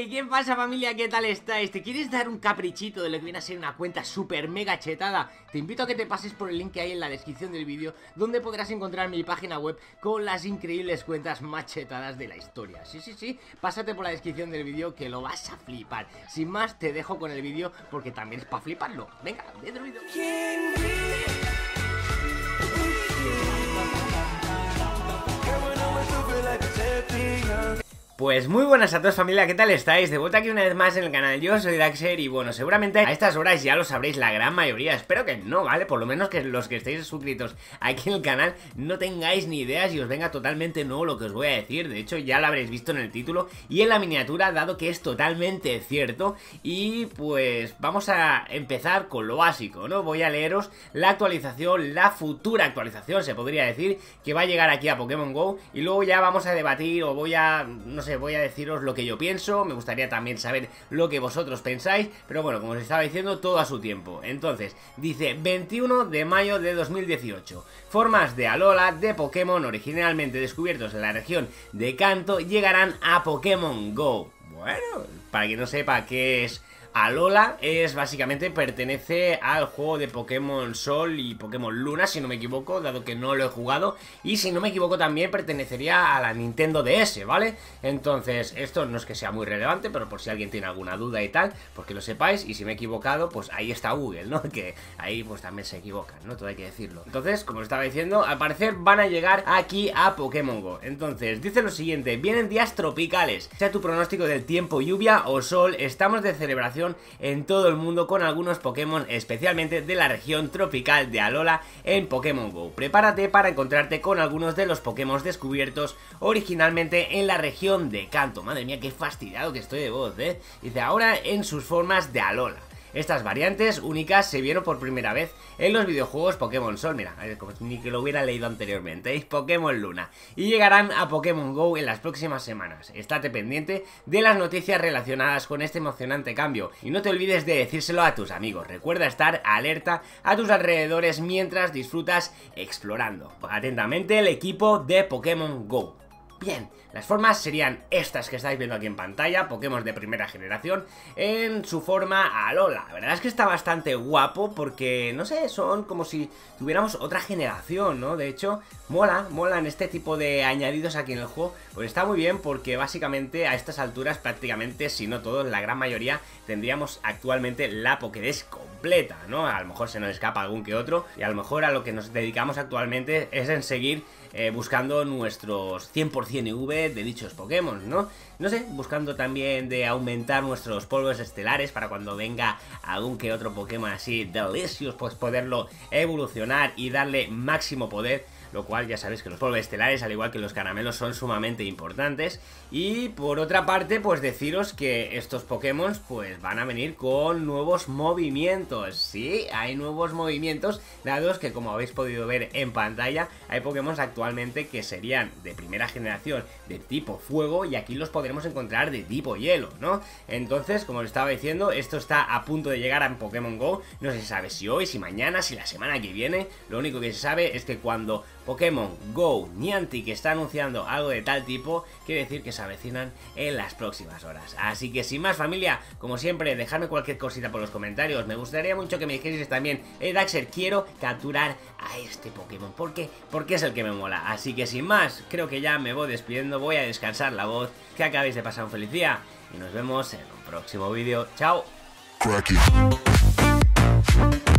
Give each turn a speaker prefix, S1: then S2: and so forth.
S1: Hey, ¿qué pasa, familia? ¿Qué tal estáis? ¿Te quieres dar un caprichito de lo que viene a ser una cuenta súper mega chetada? Te invito a que te pases por el link que hay en la descripción del vídeo, donde podrás encontrar mi página web con las increíbles cuentas más chetadas de la historia. Sí, pásate por la descripción del vídeo que lo vas a flipar. Sin más, te dejo con el vídeo porque también es para fliparlo. Venga, dentro del vídeo. Pues muy buenas a todos, familia, ¿qué tal estáis? De vuelta aquí una vez más en el canal, yo soy Daxer y bueno, seguramente a estas horas ya lo sabréis la gran mayoría, espero que no, ¿vale? Por lo menos que los que estéis suscritos aquí en el canal no tengáis ni ideas y os venga totalmente nuevo lo que os voy a decir. De hecho ya lo habréis visto en el título y en la miniatura, dado que es totalmente cierto. Y pues vamos a empezar con lo básico, ¿no? Voy a leeros la actualización, la futura actualización, se podría decir, que va a llegar aquí a Pokémon GO. Y luego ya vamos a debatir o voy a deciros lo que yo pienso. Me gustaría también saber lo que vosotros pensáis, pero bueno, como os estaba diciendo, todo a su tiempo. Entonces, dice 21 de mayo de 2018. Formas de Alola de Pokémon originalmente descubiertos en la región de Kanto llegarán a Pokémon GO. Bueno, para quien no sepa qué es Alola, básicamente pertenece al juego de Pokémon Sol y Pokémon Luna, si no me equivoco, dado que no lo he jugado. Y si no me equivoco también pertenecería a la Nintendo DS, ¿vale? Entonces, esto no es que sea muy relevante, pero por si alguien tiene alguna duda y tal, pues que lo sepáis. Y si me he equivocado, pues ahí está Google, ¿no? Que ahí pues también se equivocan, ¿no? Todo hay que decirlo. Entonces, como os estaba diciendo, al parecer van a llegar aquí a Pokémon GO. Entonces, dice lo siguiente: vienen días tropicales. Sea tu pronóstico del tiempo, lluvia o sol, estamos de celebración en todo el mundo con algunos Pokémon, especialmente de la región tropical de Alola en Pokémon GO. Prepárate para encontrarte con algunos de los Pokémon descubiertos originalmente en la región de Kanto. Madre mía, qué fastidiado que estoy de voz, ¿eh? Dice, ahora en sus formas de Alola. Estas variantes únicas se vieron por primera vez en los videojuegos Pokémon Sol, mira, como ni que lo hubiera leído anteriormente, ¿eh? Pokémon Luna, y llegarán a Pokémon GO en las próximas semanas. Estate pendiente de las noticias relacionadas con este emocionante cambio y no te olvides de decírselo a tus amigos. Recuerda estar alerta a tus alrededores mientras disfrutas explorando. Atentamente, el equipo de Pokémon GO. Bien, las formas serían estas que estáis viendo aquí en pantalla, Pokémon de primera generación en su forma Alola. La verdad es que está bastante guapo porque, no sé, son como si tuviéramos otra generación, ¿no? De hecho, molan este tipo de añadidos aquí en el juego, pues está muy bien porque básicamente a estas alturas prácticamente, si no todos, la gran mayoría tendríamos actualmente la Pokédex completa, ¿no? A lo mejor se nos escapa algún que otro y a lo mejor a lo que nos dedicamos actualmente es en seguir buscando nuestros 100% IV de dichos Pokémon, ¿no? No sé, buscando también de aumentar nuestros polvos estelares para cuando venga algún que otro Pokémon así delicious, pues poderlo evolucionar y darle máximo poder. Lo cual ya sabéis que los polvos estelares, al igual que los caramelos, son sumamente importantes. Y por otra parte, pues deciros que estos Pokémon pues van a venir con nuevos movimientos. Sí, hay nuevos movimientos, dados que, como habéis podido ver en pantalla, hay Pokémon actualmente que serían de primera generación de tipo fuego y aquí los podremos encontrar de tipo hielo, ¿no? Entonces, como os estaba diciendo, esto está a punto de llegar a Pokémon GO. No se sabe si hoy, si mañana, si la semana que viene. Lo único que se sabe es que cuando Pokémon GO Niantic está anunciando algo de tal tipo, quiere decir que se avecinan en las próximas horas. Así que sin más, familia, como siempre, dejadme cualquier cosita por los comentarios. Me gustaría mucho que me dijerais también, Daxer, quiero capturar a este Pokémon, porque es el que me mola. Así que sin más, creo que ya me voy despidiendo, voy a descansar la voz, que acabéis de pasar un feliz día y nos vemos en un próximo vídeo. ¡Chao! Cracky.